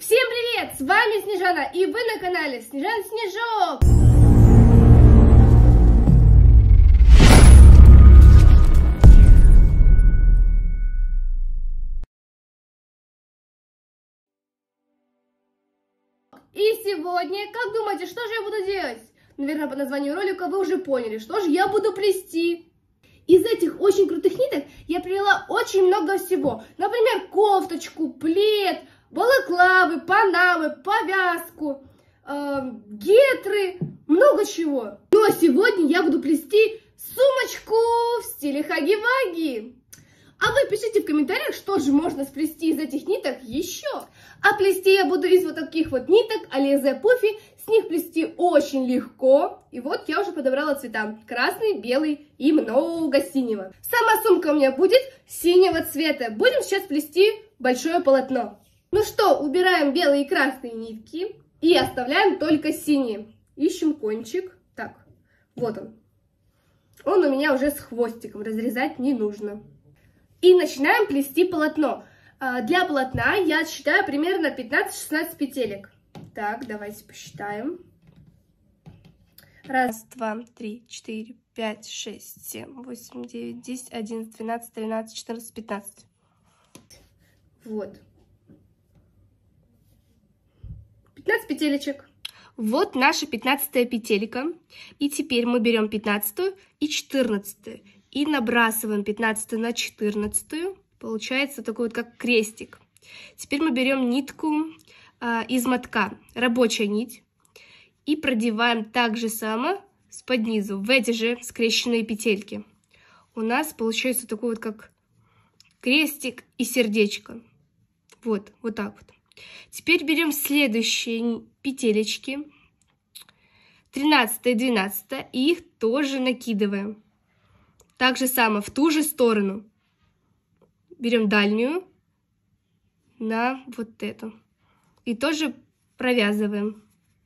Всем привет! С вами Снежана, и вы на канале Снежан Снежок! И сегодня, как думаете, что же я буду делать? Наверное, по названию ролика вы уже поняли, что же я буду плести. Из этих очень крутых ниток я привела очень много всего. Например, кофточку, плед, балаклавы, панамы, повязку, гетры, много чего. Ну а сегодня я буду плести сумочку в стиле хаги-ваги. А вы пишите в комментариях, что же можно сплести из этих ниток еще. А плести я буду из вот таких вот ниток Ализе Пуфи. С них плести очень легко. И вот я уже подобрала цвета. Красный, белый и много синего. Сама сумка у меня будет синего цвета. Будем сейчас плести большое полотно. Ну что, убираем белые и красные нитки. И оставляем только синие. Ищем кончик. Так, вот он. Он у меня уже с хвостиком. Разрезать не нужно. И начинаем плести полотно. Для полотна я отсчитаю примерно 15-16 петелек. Так, давайте посчитаем. Раз, два, три, четыре, пять, шесть, семь, восемь, девять, 10, 11, 12, 13, 14, 15. Вот. 15 петелечек. Вот наша 15-я петелька. И теперь мы берем 15-ю и 14-ю. И набрасываем 15-ю на 14-ю. Получается такой вот как крестик. Теперь мы берем нитку из мотка, рабочая нить. И продеваем так же само с-под низу в эти же скрещенные петельки. У нас получается такой вот как крестик и сердечко. Вот, вот так вот. Теперь берем следующие петелечки. 13 и 12, и их тоже накидываем. Так же само в ту же сторону. Берем дальнюю на вот эту. И тоже провязываем.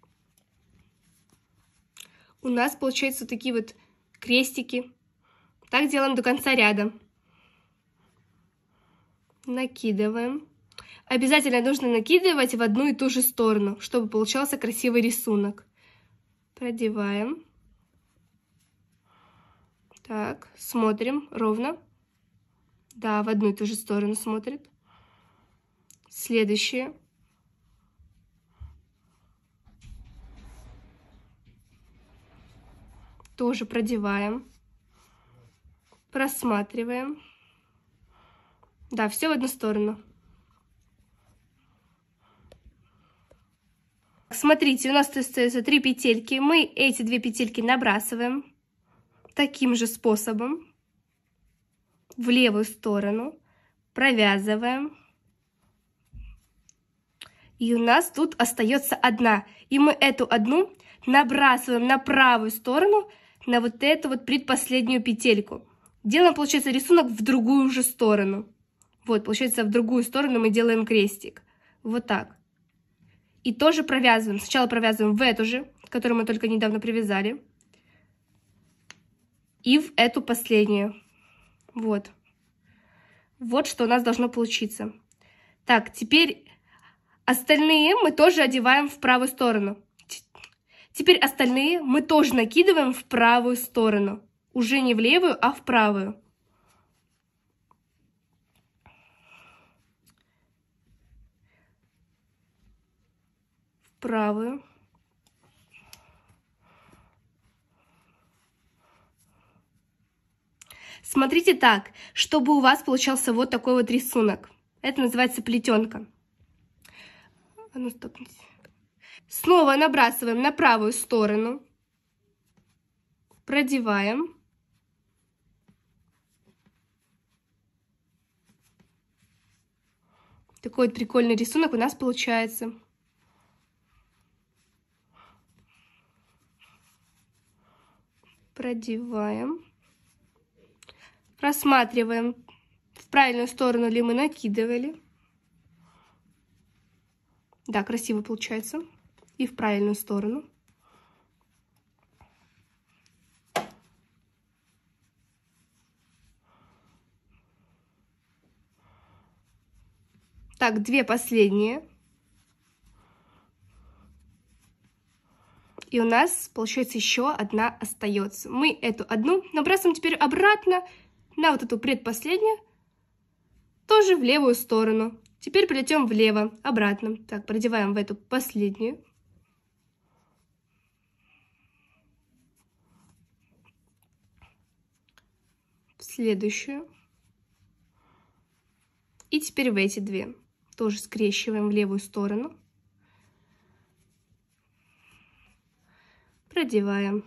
У нас получаются такие вот крестики. Так делаем до конца ряда. Накидываем. Обязательно нужно накидывать в одну и ту же сторону, чтобы получался красивый рисунок. Продеваем. Так, смотрим ровно. Да, в одну и ту же сторону смотрит. Следующее. Тоже продеваем. Просматриваем. Да, все в одну сторону. Смотрите, у нас остается 3 петельки. Мы эти 2 петельки набрасываем таким же способом в левую сторону, провязываем. И у нас тут остается одна. И мы эту одну набрасываем на правую сторону, на вот эту вот предпоследнюю петельку. Делаем, получается, рисунок в другую же сторону. Вот, получается, в другую сторону мы делаем крестик. Вот так. И тоже провязываем. Сначала провязываем в эту же, которую мы только недавно привязали. И в эту последнюю. Вот. Вот что у нас должно получиться. Так, теперь остальные мы тоже одеваем в правую сторону. Теперь остальные мы тоже накидываем в правую сторону. Уже не в левую, а в правую. В правую. Смотрите так, чтобы у вас получался вот такой вот рисунок. Это называется плетенка. А ну, стопните. Снова набрасываем на правую сторону. Продеваем. Такой вот прикольный рисунок у нас получается. Продеваем. Рассматриваем, в правильную сторону ли мы накидывали. Да, красиво получается. И в правильную сторону. Так, 2 последние. И у нас, получается, еще одна остается. Мы эту одну набрасываем теперь обратно на вот эту предпоследнюю, тоже в левую сторону. Теперь плетем влево, обратно. Так, продеваем в эту последнюю. В следующую. И теперь в эти две. Тоже скрещиваем в левую сторону. Продеваем.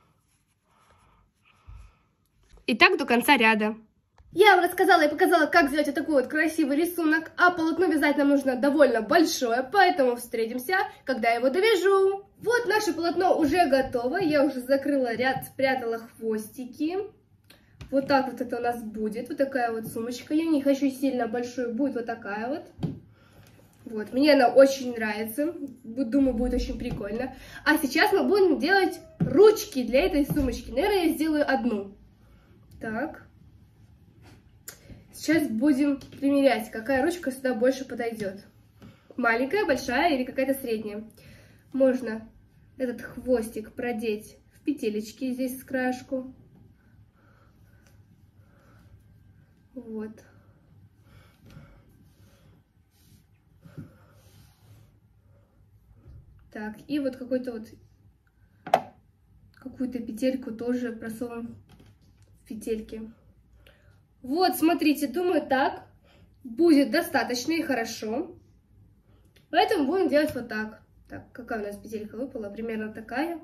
И так до конца ряда. Я вам рассказала и показала, как сделать вот такой вот красивый рисунок, а полотно вязать нам нужно довольно большое, поэтому встретимся, когда я его довяжу. Вот наше полотно уже готово, я уже закрыла ряд, спрятала хвостики. Вот так вот это у нас будет, вот такая вот сумочка, я не хочу сильно большую, будет вот такая вот. Вот, мне она очень нравится, думаю, будет очень прикольно. А сейчас мы будем делать ручки для этой сумочки, наверное, я сделаю одну. Так. Сейчас будем примерять, какая ручка сюда больше подойдет. Маленькая, большая или какая-то средняя. Можно этот хвостик продеть в петелечки здесь с краешку. Вот. Так, и вот какую-то петельку тоже просовываем в петельки. Вот, смотрите, думаю, так будет достаточно и хорошо. Поэтому будем делать вот так. Так, какая у нас петелька выпала? Примерно такая.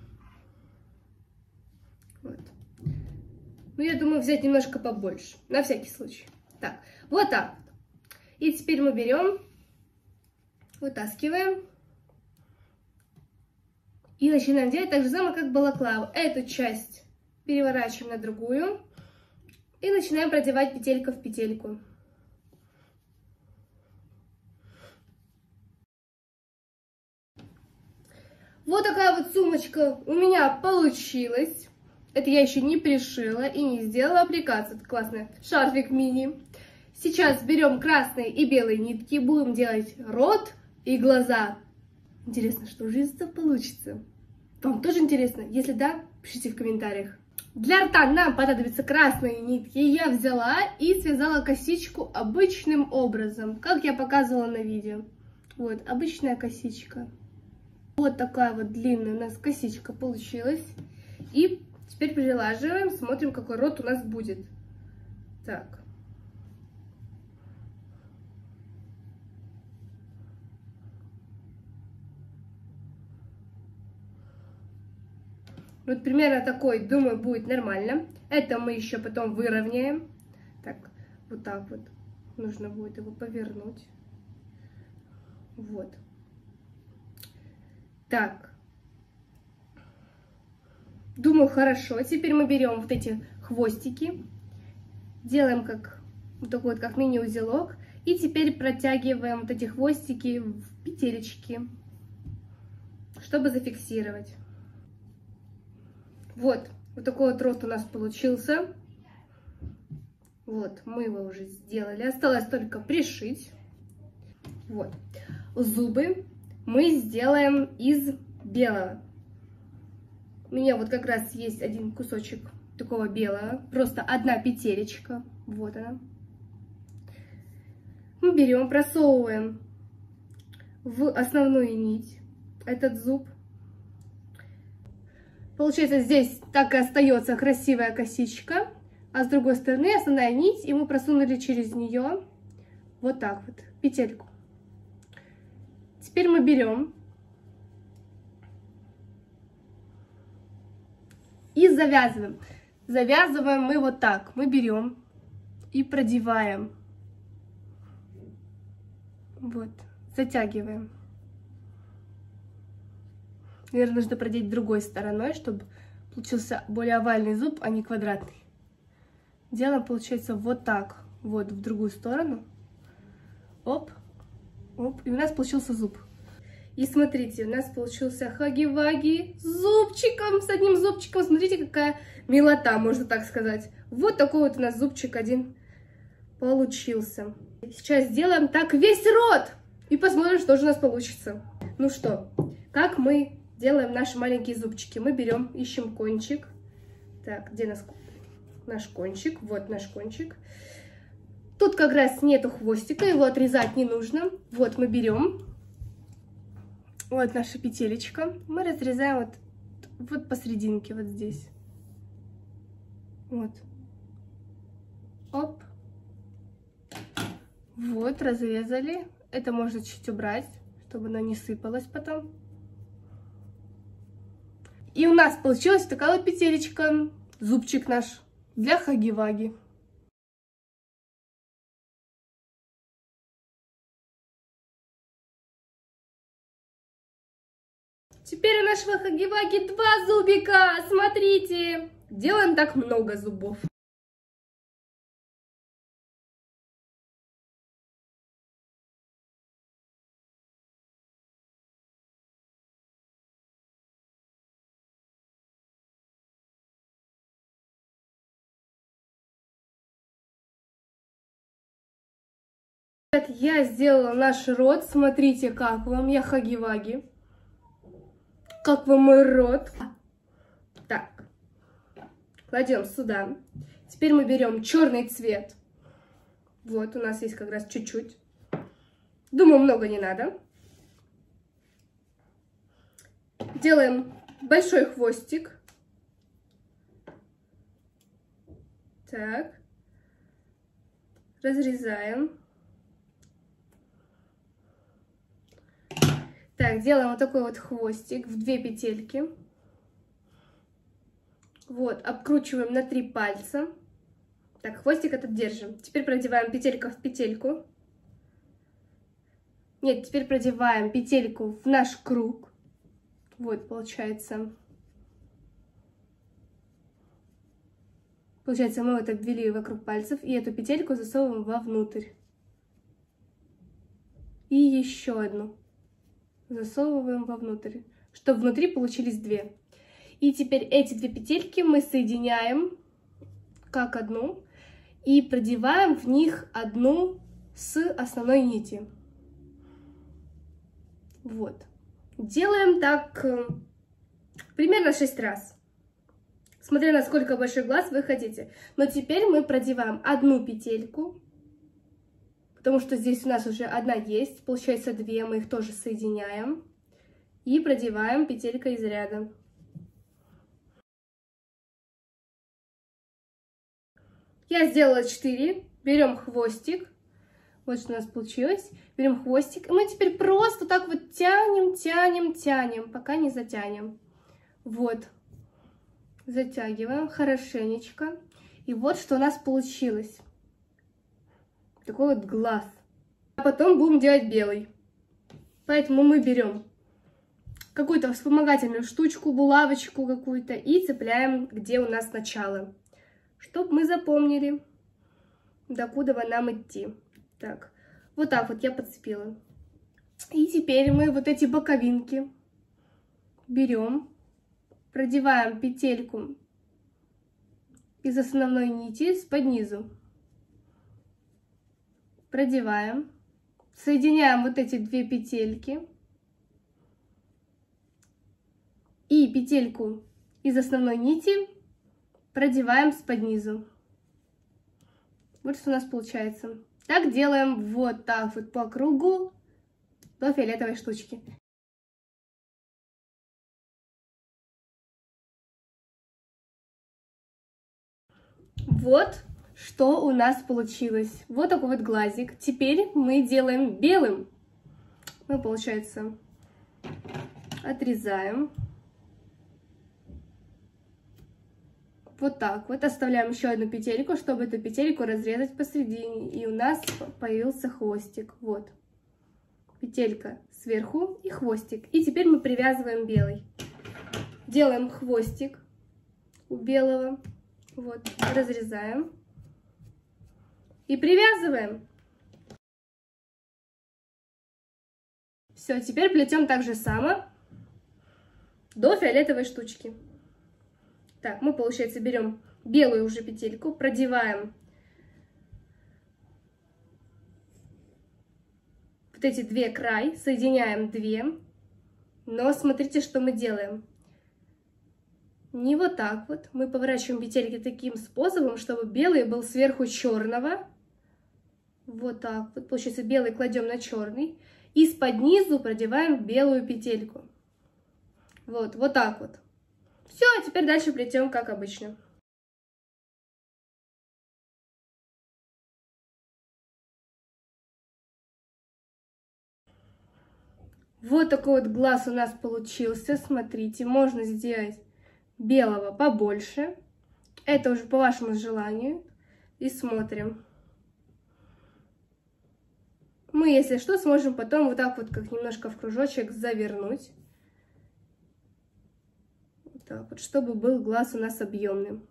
Вот. Ну, я думаю, взять немножко побольше, на всякий случай. Так, вот так. И теперь мы берем, вытаскиваем. И начинаем делать так же самое, как балаклаву. Эту часть переворачиваем на другую. И начинаем продевать петелька в петельку. Вот такая вот сумочка у меня получилась. Это я еще не пришила и не сделала аппликацию. Это классный шарфик мини. Сейчас берем красные и белые нитки. Будем делать рот и глаза. Интересно, что же из этого получится? Вам тоже интересно? Если да, пишите в комментариях. Для рта нам понадобятся красные нитки. Я взяла и связала косичку обычным образом, как я показывала на видео. Вот, обычная косичка. Вот такая вот длинная у нас косичка получилась. И теперь прилаживаем, смотрим, какой рот у нас будет. Так. Вот примерно такой, думаю, будет нормально. Это мы еще потом выровняем. Так, вот так вот. Нужно будет его повернуть. Вот. Так. Думаю, хорошо. Теперь мы берем вот эти хвостики. Делаем как вот такой вот, как мини-узелок. И теперь протягиваем вот эти хвостики в петелечки, чтобы зафиксировать. Вот такой вот рост у нас получился. Вот, мы его уже сделали. Осталось только пришить. Вот. Зубы мы сделаем из белого. У меня вот как раз есть один кусочек такого белого. Просто одна петелечка. Вот она. Мы берем, просовываем в основную нить этот зуб. Получается, здесь так и остается красивая косичка, а с другой стороны основная нить, и мы просунули через нее вот так вот петельку. Теперь мы берем и завязываем. Завязываем мы вот так. Мы берем и продеваем. Вот, затягиваем. Наверное, нужно продеть другой стороной, чтобы получился более овальный зуб, а не квадратный. Делаем, получается, вот так, вот в другую сторону. Оп, оп, и у нас получился зуб. И смотрите, у нас получился хаги-ваги с зубчиком, с одним зубчиком. Смотрите, какая милота, можно так сказать. Вот такой вот у нас зубчик один получился. Сейчас сделаем так весь рот и посмотрим, что же у нас получится. Ну что, как мы делаем наши маленькие зубчики. Мы берем, ищем кончик. Так, где наш кончик? Вот наш кончик. Тут как раз нету хвостика, его отрезать не нужно. Вот мы берем, вот наша петелечка. Мы разрезаем вот посерединке, вот здесь. Вот. Оп. Вот, разрезали. Это можно чуть убрать, чтобы оно не сыпалось потом. И у нас получилась такая вот петелечка, зубчик наш для хаги-ваги. Теперь у нашего хаги-ваги 2 зубика, смотрите. Делаем так много зубов. Я сделала наш рот, смотрите, как вам, я хаги-ваги. Как вам мой рот? Так, кладем сюда. Теперь мы берем черный цвет. Вот, у нас есть как раз чуть-чуть. Думаю, много не надо. Делаем большой хвостик. Так, разрезаем. Так, делаем вот такой вот хвостик в 2 петельки. Вот, обкручиваем на 3 пальца. Так, хвостик этот держим. Теперь продеваем петелька в петельку. Нет, теперь продеваем петельку в наш круг. Вот, получается. Получается, мы вот обвели вокруг пальцев. И эту петельку засовываем вовнутрь. И еще одну. Засовываем вовнутрь, чтобы внутри получились 2. И теперь эти 2 петельки мы соединяем как одну и продеваем в них одну с основной нити. Вот. Делаем так примерно 6 раз, смотря насколько большой глаз вы хотите. Но теперь мы продеваем одну петельку, потому что здесь у нас уже одна есть, получается 2, мы их тоже соединяем. И продеваем петелькой из ряда. Я сделала 4, берем хвостик. Вот что у нас получилось. Берем хвостик, и мы теперь просто так вот тянем, тянем, тянем, пока не затянем. Вот. Затягиваем хорошенечко. И вот что у нас получилось. Такой вот глаз. А потом будем делать белый. Поэтому мы берем какую-то вспомогательную штучку, булавочку какую-то и цепляем, где у нас начало. Чтобы мы запомнили, докуда нам идти. Так, вот так вот я подцепила. И теперь мы вот эти боковинки берем, продеваем петельку из основной нити под низу. Продеваем, соединяем вот эти 2 петельки и петельку из основной нити продеваем с под низу. Вот что у нас получается. Так делаем вот так вот по кругу до фиолетовой штучки. Вот что у нас получилось. Вот такой вот глазик. Теперь мы делаем белым. Мы, получается, отрезаем. Вот так вот. Оставляем еще одну петельку, чтобы эту петельку разрезать посередине. И у нас появился хвостик. Вот. Петелька сверху и хвостик. И теперь мы привязываем белый. Делаем хвостик у белого. Вот. Разрезаем. И привязываем. Все, теперь плетем так же само до фиолетовой штучки. Так, мы, получается, берем белую уже петельку, продеваем вот эти 2 края, соединяем 2 Но смотрите, что мы делаем. Не вот так вот. Мы поворачиваем петельки таким способом, чтобы белый был сверху черного. Вот так вот. Получается, белый кладем на черный. И из-под низу продеваем белую петельку. Вот, вот так вот. Все, а теперь дальше плетем, как обычно. Вот такой вот глаз у нас получился. Смотрите, можно сделать белого побольше. Это уже по вашему желанию. И смотрим. Мы, если что, сможем потом вот так вот, как немножко в кружочек, завернуть. Вот так вот, чтобы был глаз у нас объемным.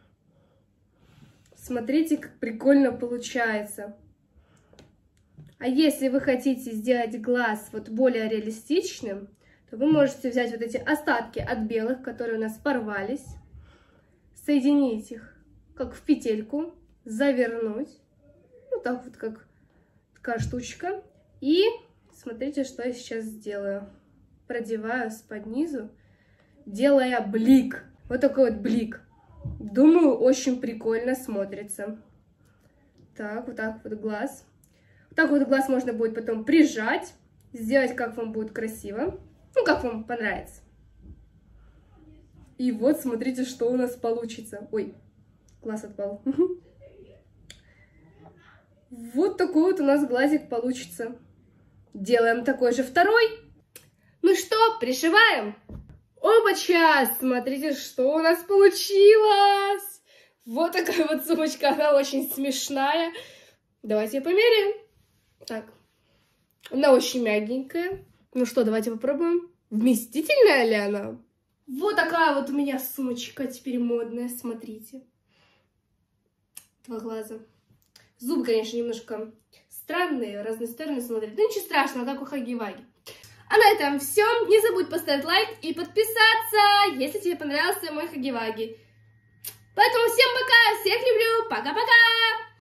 Смотрите, как прикольно получается. А если вы хотите сделать глаз вот более реалистичным, то вы можете взять вот эти остатки от белых, которые у нас порвались, соединить их как в петельку, завернуть, вот так вот, как такая штучка. И смотрите, что я сейчас сделаю. Продеваю с-под низу, делая блик. Вот такой вот блик. Думаю, очень прикольно смотрится. Так вот глаз. Вот так вот глаз можно будет потом прижать, сделать, как вам будет красиво. Ну, как вам понравится. И вот, смотрите, что у нас получится. Ой, глаз отпал. Вот такой вот у нас глазик получится. Делаем такой же второй. Ну что, пришиваем? Опача! Смотрите, что у нас получилось. Вот такая вот сумочка, она очень смешная. Давайте ее померяем. Так, она очень мягенькая. Ну что, давайте попробуем. Вместительная ли она? Вот такая вот у меня сумочка теперь модная, смотрите. Два глаза. Зубы, конечно, немножко странные, в разные стороны смотрят. Но ничего страшного, как у Хаги-Ваги. А на этом все. Не забудь поставить лайк и подписаться, если тебе понравился мой Хаги-Ваги. Поэтому всем пока, всех люблю, пока-пока!